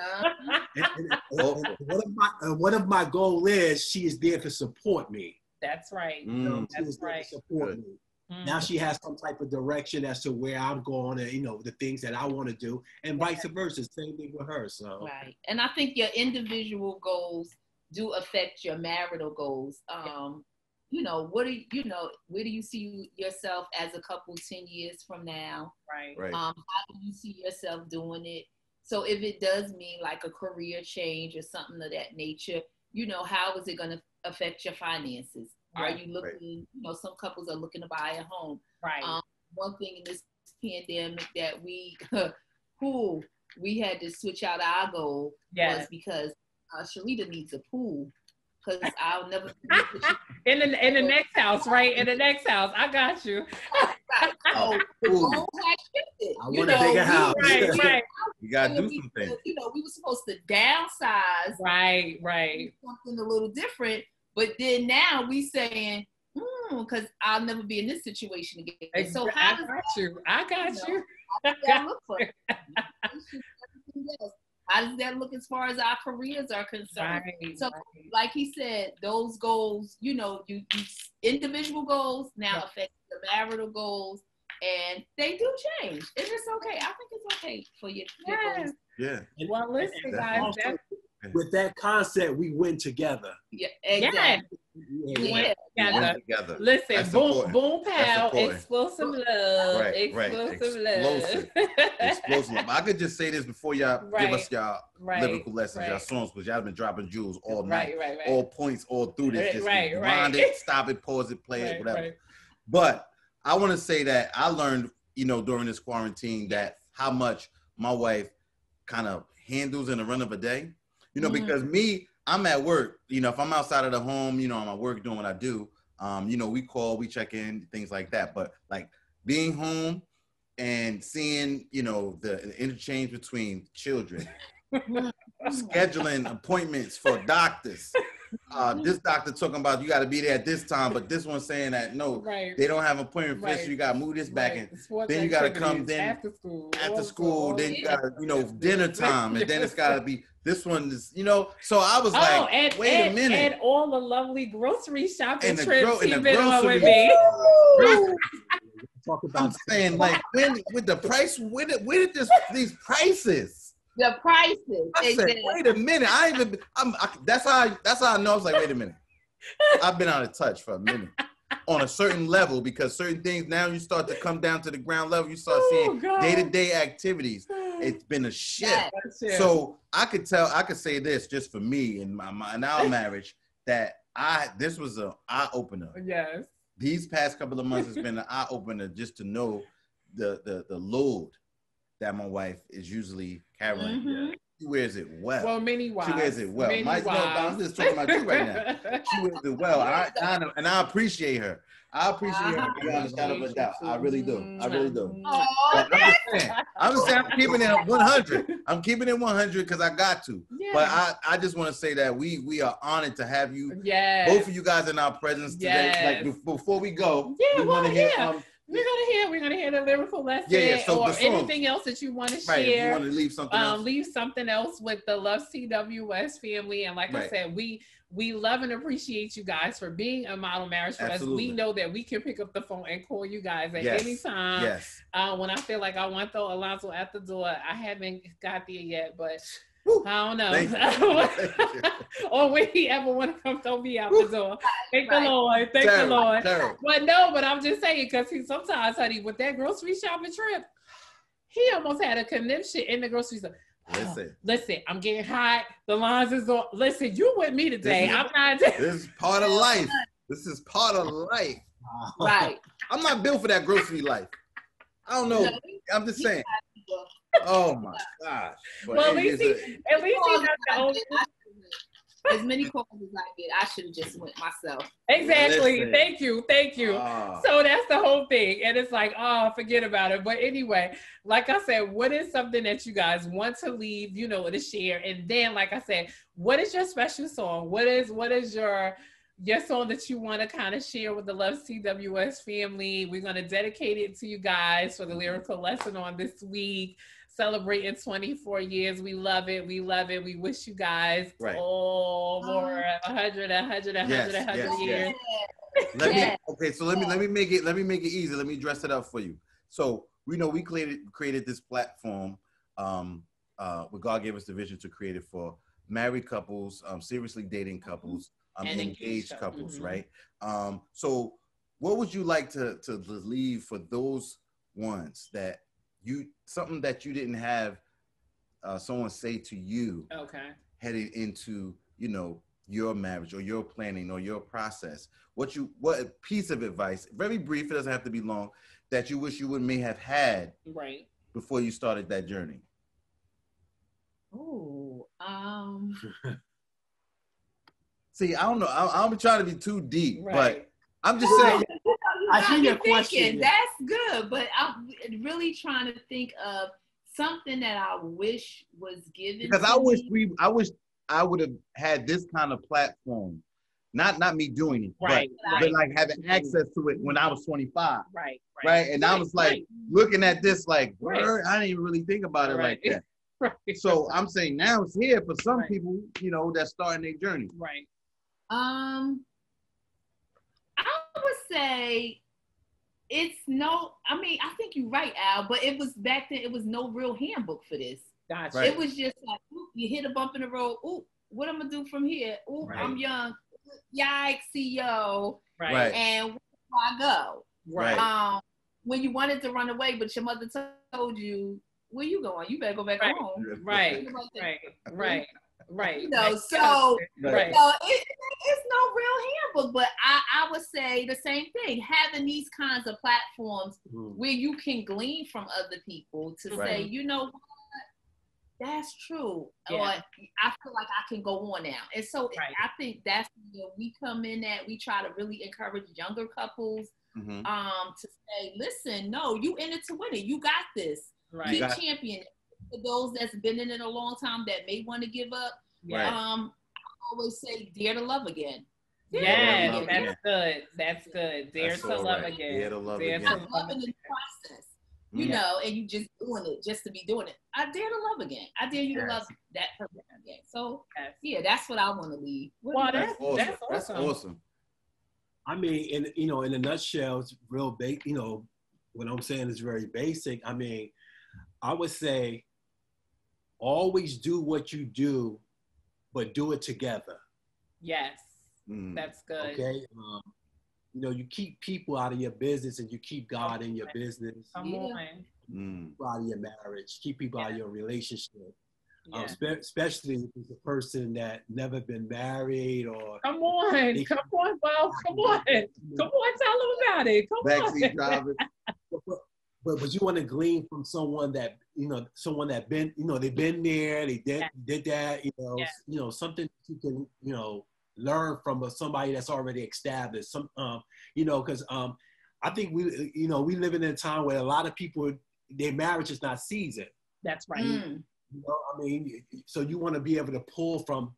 S5: one of my goals is she is there to support me.
S3: That's right.
S5: That's right. Support me. Now she has some type of direction as to where I'm going, and, you know, the things that I want to do, and vice versa. Same thing with her. So
S4: right. And I think your individual goals do affect your marital goals. You know, where do you see yourself as a couple 10 years from now?
S3: Right.
S4: How do you see yourself doing it? So if it does mean like a career change or something of that nature, you know, how is it going to affect your finances? Are you looking, you know, some couples are looking to buy a home.
S3: Right.
S4: One thing in this pandemic that we had to switch out our goal was because Sharita needs a pool. Because I'll never
S3: in the next house, right? In the next house, I got you.
S4: So the goal has shifted.
S5: I want a bigger house.
S3: Right.
S2: You gotta do something.
S4: You know, we were supposed to downsize.
S3: Right.
S4: Something a little different, but then now we saying, because I'll never be in this situation again. So how does
S3: I got you.
S4: How does that look for? How does that look as far as our careers are concerned? So, like he said, those goals, you know, you individual goals now affect the marital goals, and they do change. And it's okay. I think it's okay for your goals.
S2: Yeah.
S3: Well, listen, guys.
S5: With that concept, we win together.
S4: Yeah, exactly.
S3: We win together. Listen, boom, pow, explosive love. Explosive love.
S2: Explosive love. I could just say this before y'all give us y'all lyrical lessons, y'all songs, because y'all been dropping jewels all night. All points, all through this. Just rewind it, stop it, pause it, play it, whatever. But I want to say that I learned, you know, during this quarantine, that how much my wife kind of handles in the run of a day. You know, because I'm at work, you know, if I'm outside of the home, you know, I'm at work doing what I do, you know, we call, we check in, things like that. But like being home and seeing, you know, the interchange between children, scheduling appointments for doctors. This doctor talking about you got to be there at this time, but this one saying that no, they don't have an appointment for this, so you got to move this back in. Then you got to come after school, then you got to, you know, dinner time, and then it's got to be, this one is, you know, so I was like, wait a minute.
S3: And all the lovely grocery shopping trips Team Benoit with me.
S2: I'm saying, like, when with the price, where did these prices?
S4: The prices.
S2: I said, wait a minute. That's how I know. I was like, wait a minute. I've been out of touch for a minute on a certain level, because certain things now you start to come down to the ground level. You start seeing day-to-day activities. It's been a shift. So I could say this just for me in our marriage, that this was an eye opener.
S3: Yes.
S2: These past couple of months has been an eye opener just to know the load that my wife is usually carrying.
S3: Mm-hmm.
S2: She wears it well.
S3: Well, many wives.
S2: She wears it well. I'm just talking about you right now. She wears it well. And I appreciate her. I appreciate her beyond a shadow of a doubt. I really do. I really do. I'm just saying, I'm keeping it 100. I'm keeping it 100 because I got to. Yeah. But I just want to say that we are honored to have you, both of you guys in our presence today. Like, before we go, we want to hear
S3: We're gonna hear the lyrical lesson,
S2: so
S3: or anything else that you want to share.
S2: If you want to leave something else.
S3: Leave something else with the LovesTWS family. And like I said, we love and appreciate you guys for being a model marriage for us. We know that we can pick up the phone and call you guys at any time.
S2: Yes.
S3: When I feel like I want to throw Alonzo at the door. I haven't got there yet, but I don't know. Or when he ever want to come throw me out the door. Thank the Lord. Thank the Lord. But I'm just saying, because sometimes, honey, with that grocery shopping trip, he almost had a conniption in the grocery store. Listen, I'm getting hot. The lines is on. Listen, you with me today.
S2: This is part of life. This is part of life.
S4: Right.
S2: I'm not built for that grocery life. I don't know. I'm just saying. Oh my gosh. But
S3: well, at least he's not the only.
S4: As many calls as I get, I should have just went myself.
S3: Exactly. Listen. Thank you. So that's the whole thing. And it's like, forget about it. But anyway, like I said, what is something that you guys want to leave, to share? And then, like I said, what is your special song? What is your song that you want to kind of share with the LovesTWS family? We're going to dedicate it to you guys for the lyrical lesson on this week. Celebrating 24 years. We love it. We wish you guys all more 100 years.
S2: So let me make it easy. Let me dress it up for you. So we know we created this platform where God gave us the vision to create it for married couples, seriously dating couples, and engaged couples, right? So what would you like to leave for those ones that something that you didn't have someone say to you heading into your marriage or your planning or your process? What piece of advice, very brief, it doesn't have to be long, that you wish you may have had before you started that journey? See, I don't know, I'm trying to be too deep, but I'm just saying.
S4: I see your question. That's good, but I'm really trying to think of something that I wish was given.
S2: Because I wish I would have had this kind of platform, not me doing it, but like having access to it when I was 25. Right. And I was like looking at this like, word, I didn't even really think about it like that. So I'm saying now it's here for some people, that's starting their journey.
S4: I would say I think you're right, Al, but it was back then, it was no real handbook for this.
S3: Gotcha.
S4: It was just like, you hit a bump in the road. What I'm going to do from here? I'm young. Yikes, yo. And where do I go? When you wanted to run away, but your mother told you, where you going? You better go back home.
S3: Right.
S4: So it's no real handbook, but I would say the same thing. Having these kinds of platforms where you can glean from other people to say, you know what, that's true. Or I feel like I can go on now. And so I think that's where we come in at. We try to really encourage younger couples to say, listen, no, you in it to win it. You got this.
S3: Right.
S4: Keep championing. For those that's been in it a long time that may want to give up, I always say, dare to love again.
S3: Yeah, that's good. That's good. Dare to love again.
S2: Dare to love again.
S4: Loving in the process, you know, and you just doing it just to be doing it. I dare to love again. I dare you to love that person again. So yeah, that's what I want to leave.
S3: Well, that's awesome.
S2: That's awesome.
S5: I mean, in a nutshell, it's real basic. You know, what I'm saying is very basic. I mean, I would say, always do what you do, but do it together.
S3: Yes, that's good.
S5: Okay, you know, you keep people out of your business and you keep God in your business.
S3: Come on.
S5: Keep people out of your marriage. Keep people out of your relationship. Especially if it's a person that never been married or.
S3: Come on, Well, come on, tell them about it. Come
S2: Backseat
S3: on.
S2: drivers.
S5: But you want to glean from someone that, you know, been, you know, they've been there, they did that, you know, something you can, you know, learn from somebody that's already established. You know, because I think we live in a time where a lot of people, their marriage is not seasoned.
S3: That's right.
S5: You know, I mean, so you want to be able to pull from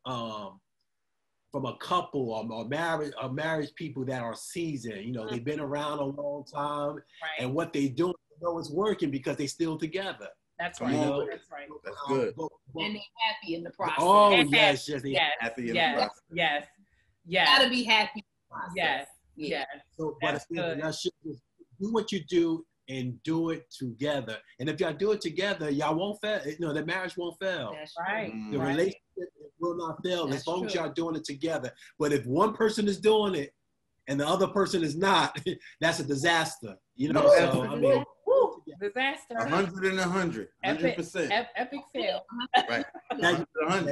S5: a couple or marriage people that are seasoned. You know, they've been around a long time, and what they do, you know, it's working because they still together.
S3: That's right.
S5: You know?
S3: That's right.
S2: That's good.
S4: And they're happy in the process.
S5: Oh yes, happy
S2: in the process.
S3: Yes.
S4: You gotta be happy in the process.
S3: Yes.
S5: So, but just do what you do and do it together. And if y'all do it together, y'all won't fail. You know, the marriage won't fail.
S3: That's right.
S5: The relationship will not fail as long as y'all doing it together. But if one person is doing it and the other person is not, that's a disaster. You know, so I mean,
S3: disaster.
S2: 100 and 100. 100%.
S3: Epic fail.
S2: Right. 100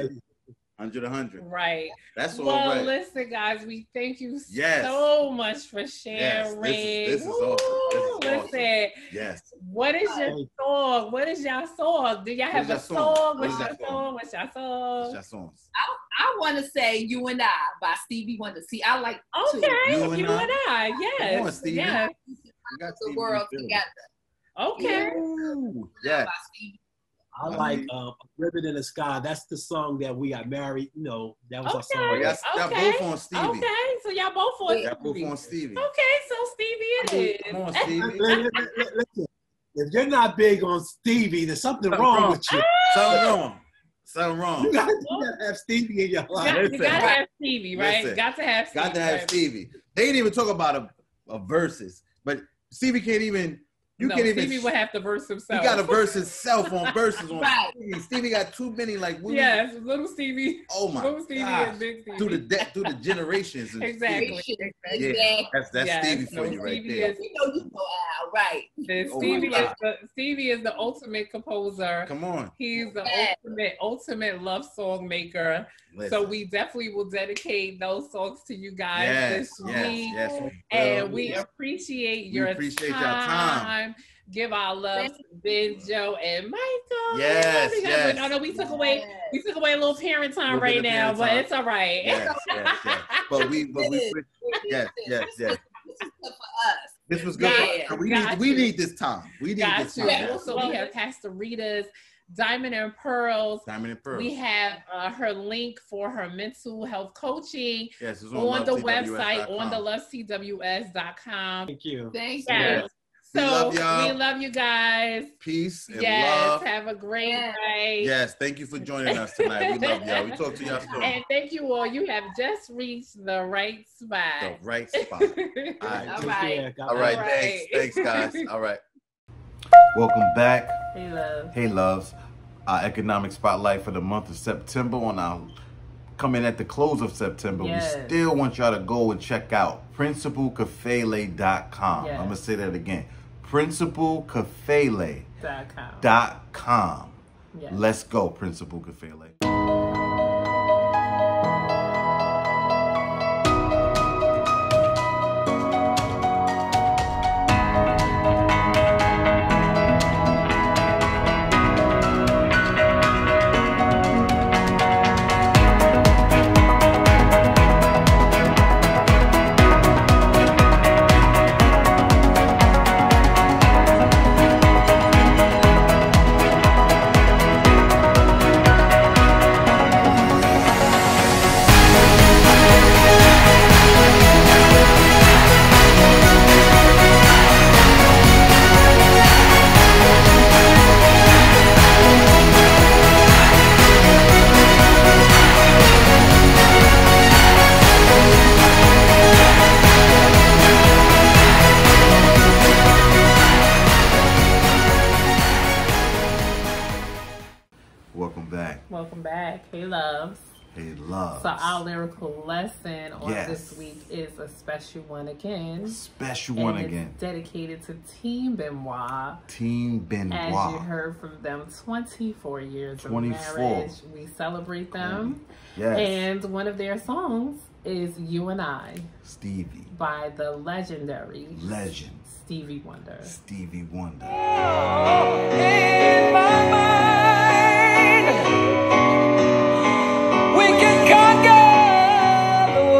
S2: 100.
S3: Right.
S2: That's all
S3: well,
S2: right.
S3: Listen, guys, we thank you so much for sharing.
S2: This is awesome.
S3: Listen.
S2: Yes.
S3: What is your song? What is y'all song? Do y'all have a song? What's your song? What's your song?
S2: What's your songs?
S4: I want to say "You and I" by Stevie Wonder. See, I like
S3: You and I. Yes.
S2: Come on, Stevie.
S3: Yes.
S4: We got the world together.
S3: Okay.
S2: Yeah.
S5: I like "Ribbon in the Sky." That's the song that we got married. You know, that was our song.
S2: Y'all both on Stevie.
S3: Okay, so y'all both on Stevie.
S2: Y'all both on Stevie.
S3: Okay, so Stevie it is.
S2: Come on, Stevie.
S5: Listen, if you're not big on Stevie, there's something wrong with you.
S2: Something wrong.
S5: You gotta have Stevie in your life.
S3: You gotta have Stevie, right?
S2: Listen,
S3: got to have Stevie.
S2: Got to have Stevie. They didn't even talk about a verses, but Stevie can't even.
S3: Stevie would have to verse himself.
S2: He got to verse himself on verses on Stevie. Stevie got too many
S3: yes, little Stevie.
S2: Oh my
S3: little Stevie and big Stevie.
S2: Through the generations.
S3: Exactly.
S2: Yeah, that's Stevie for you right there.
S4: You know Al, right?
S3: Stevie is the ultimate composer.
S2: Come on.
S3: He's the ultimate love song maker.
S2: Listen.
S3: So we definitely will dedicate those songs to you guys this week.
S2: Yes,
S3: and we appreciate your time. Give our love to Benjo and Michael.
S2: Yes.
S3: I know we took away a little parent time right now, but it's all right.
S2: Yes. But we yes.
S4: This is good for us.
S2: This was good for us. We need this time. We need this time.
S3: Also, we have Pastor Rita's Diamond and Pearls. We have her link for her mental health coaching on the website, on the LovesTWS.com.
S5: Thank you.
S4: Thank
S3: you. So
S2: we
S3: love you guys.
S2: Peace and love.
S3: Have a great night.
S2: Yes, thank you for joining us tonight. We love y'all. We talk to y'all soon.
S3: And thank you all. You have just reached the right spot.
S2: The right spot. All right. Thanks, guys. All right. Welcome back. Hey, loves. Our economic spotlight for the month of September coming at the close of September. We still want y'all to go and check out principalcafele.com. I'm going to say that again. principalcafele.com. Let's go, Principal Cafele. Welcome back.
S3: Welcome back. Hey, loves.
S2: Hey, loves.
S3: So our lyrical lesson on this week is a special one again.
S2: Special one again.
S3: It's dedicated to Team Benoit.
S2: Team Benoit.
S3: As you heard from them, 24 years of marriage. We celebrate them.
S2: Yes.
S3: And one of their songs is YouAndI.
S2: Stevie.
S3: By the legendary
S2: legend
S3: Stevie Wonder.
S2: Stevie Wonder.
S6: In my mind, we can conquer the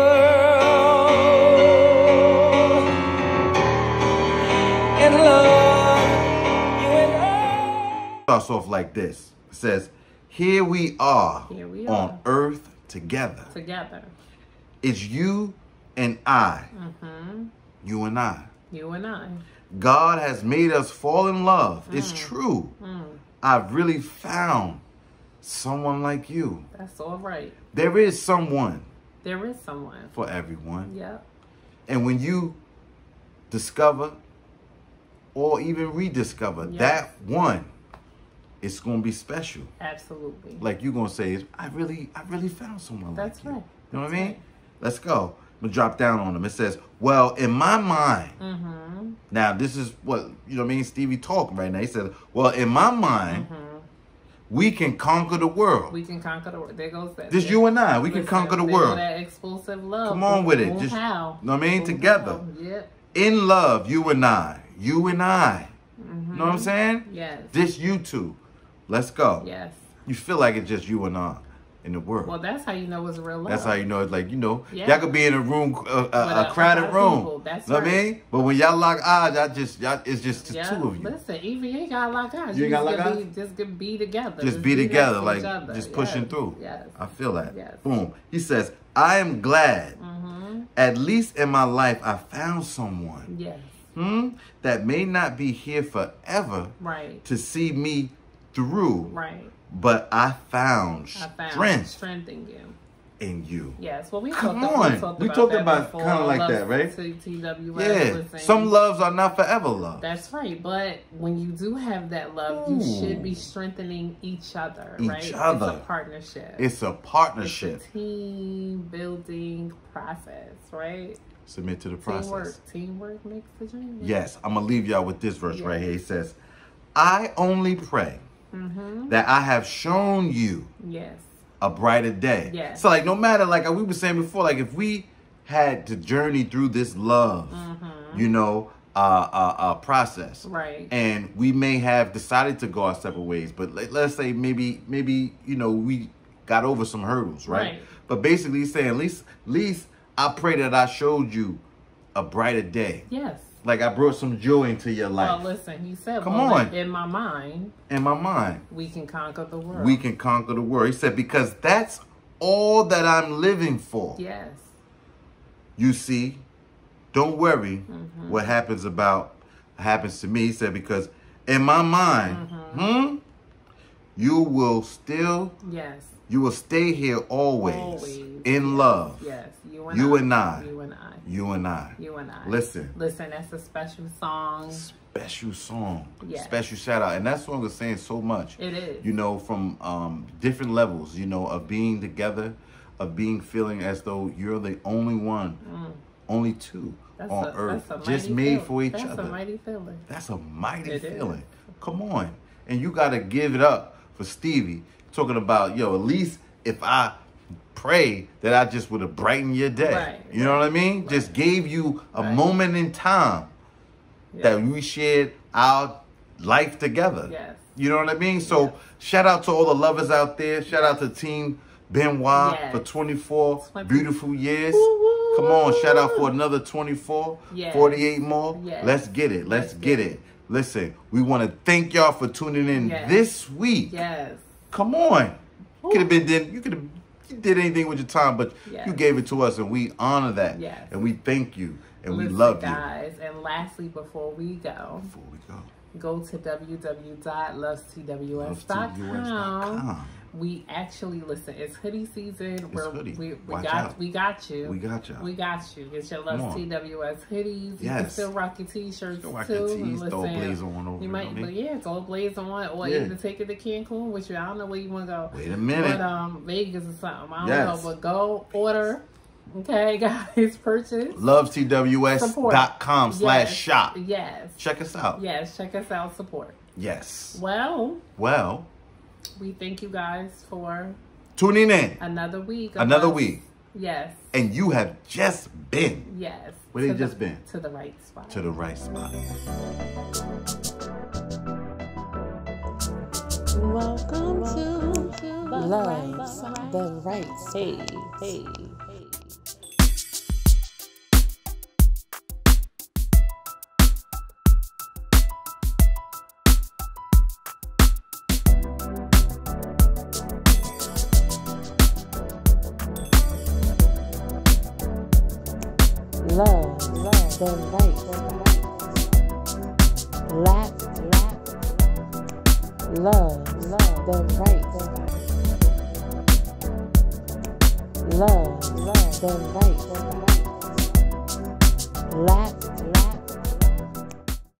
S6: world. In love, you and I.
S2: Starts off like this. It says, here we are, on earth together. It's you and I. You and I.
S3: You and I.
S2: God has made us fall in love. It's true. I've really found someone like you.
S3: That's all right.
S2: There is someone.
S3: There is someone.
S2: For everyone.
S3: Yep.
S2: And when you discover or even rediscover that one, it's going to be special.
S3: Absolutely.
S2: Like you're going to say, I really found someone like you.
S3: That's right.
S2: You know what I mean? Let's go. I'm going to drop down on them. It says, well, in my mind, now this is what, you know what I mean? Stevie talking right now. He said, well, in my mind, we can conquer the world.
S3: We can conquer the world. There goes that.
S2: Just you and I. We can conquer the world.
S3: That explosive love.
S2: Come on with it. Just,
S3: how?
S2: You know what I mean? Together.
S3: Yep.
S2: In love, you and I. You and I. You know what I'm saying?
S3: Yes.
S2: Just you two. Let's go.
S3: Yes.
S2: You feel like it's just you and I in the world.
S3: Well, that's how you know it's real love.
S2: That's how you know it's like, you know, y'all could be in a room, a crowded room.
S3: That's
S2: know what I mean? But when y'all lock eyes, it's just the two of you.
S3: Listen, even you ain't gotta lock eyes.
S2: You ain't gotta lock eyes?
S3: Just be together.
S2: Just be together, like just pushing through.
S3: Yes.
S2: I feel that.
S3: Yes.
S2: Boom. He says, I am glad, at least in my life, I found someone.
S3: Yes.
S2: That may not be here forever.
S3: Right.
S2: To see me through.
S3: Right.
S2: But I found strength
S3: in you.
S2: In you.
S3: Yes. Well, we
S2: talked about kind of like that, right?
S3: TWS.
S2: Some loves are not forever love.
S3: That's right. But when you do have that love, you should be strengthening each other, right? It's a partnership.
S2: It's a partnership.
S3: It's a team building process, right?
S2: Submit to the process.
S3: Teamwork makes the dream.
S2: Yes. I'm going to leave y'all with this verse right here. It says, I only pray that I have shown you a brighter day.
S3: Yes.
S2: So like no matter, like we were saying before, like if we had to journey through this love, you know, process.
S3: Right.
S2: And we may have decided to go our separate ways, but let's say maybe, you know, we got over some hurdles, right? But basically he's saying, at least I pray that I showed you a brighter day.
S3: Yes.
S2: Like I brought some joy into your life.
S3: Well, listen, he said,
S2: come on.
S3: In my mind,
S2: we
S3: can conquer the world.
S2: We can conquer the world. He said, because that's all that I'm living for.
S3: Yes.
S2: You see, don't worry what happens to me. He said, because in my mind, you will still, you will stay here always. In love.
S3: Yes.
S2: You and I.
S3: You and I.
S2: Listen,
S3: that's a special song.
S2: Yes. Special shout out. And that song is saying so much.
S3: It is.
S2: You know, from different levels, you know, of being together, of feeling as though you're the only one, only two on earth, just made for each other.
S3: That's a mighty feeling.
S2: That's a mighty feeling. Come on. And you got to give it up for Stevie, talking about, at least if I pray that I just would have brightened your day.
S3: Right,
S2: you know what I mean? Right. Just gave you a moment in time that we shared our life together.
S3: Yes.
S2: You know what I mean? So shout out to all the lovers out there. Shout out to Team Benoit for 24 beautiful years. Woo-hoo. Come on, shout out for another 24, 48 more. Yes. Let's get it. Let's get it. Listen, we want to thank y'all for tuning in this week.
S3: Yes.
S2: Come on. You could have did anything with your time, but you gave it to us, and we honor that. Yes. And we thank you, and we love you.
S3: Guys, and lastly, before we go, go to www.LovesTWS.com. We actually listen. It's hoodie season. We got you.
S2: We got you.
S3: We got you. Get your LovesTWS hoodies. You can still rock your t-shirts too.
S2: Throw a blazer on over.
S3: You might, throw a blazer on, or even take it to Cancun with you. I don't know where you want to go.
S2: Wait a minute.
S3: But Vegas or something. I don't know. But go order. Okay, guys, purchase.
S2: LovesTWS.com/shop.
S3: Yes.
S2: Check us out.
S3: Yes, check us out. Support.
S2: Yes.
S3: Well.
S2: We
S3: thank you guys for
S2: tuning in.
S3: Another week. Yes.
S2: And you have just been.
S3: Yes.
S2: Where they just been?
S3: To the right spot.
S2: To the right spot.
S1: Welcome to Loves the Right. Hey. Love the right. Love the right. Love the right.